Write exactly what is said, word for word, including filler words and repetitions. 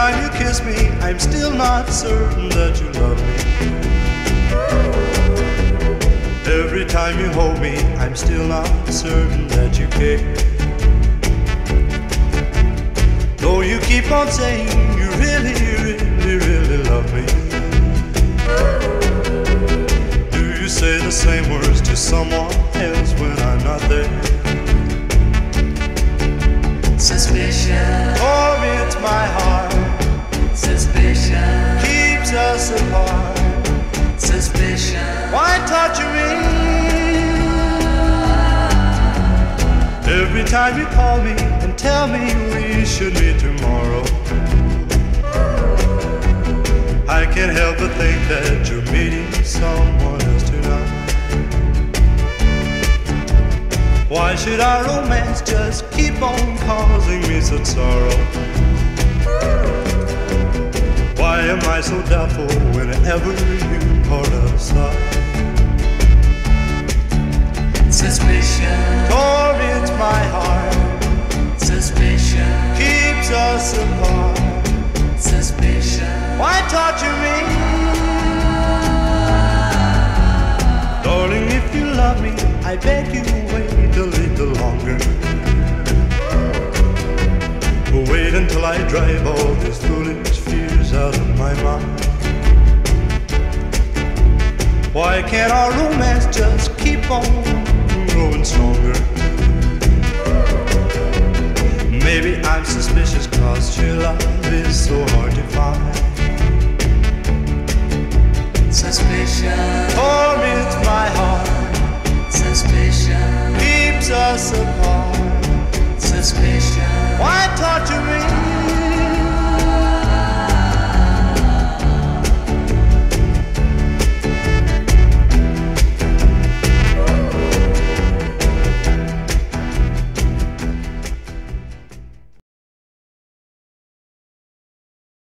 time you kiss me, I'm still not certain that you love me. Every time you hold me, I'm still not certain that you care. Though you keep on saying you really, really, really love me. Do you say the same words to someone else when I'm not there? Suspicion torments my heart. Suspicion keeps us apart. Suspicion why torture me? Every time you call me and tell me we should meet tomorrow, I can't help but think that you're meeting someone else tonight. Why should our romance just keep on causing me such sorrow? Why am I so doubtful whenever you part aside? Suspicion torments my heart. Suspicion keeps us apart. Suspicion why torture me? Darling, if you love me, I beg you wait a little longer. Wait until I drive all these foolish fears out of my mind. Why can't our romance just keep on growing stronger? Maybe I'm suspicious cause your love is so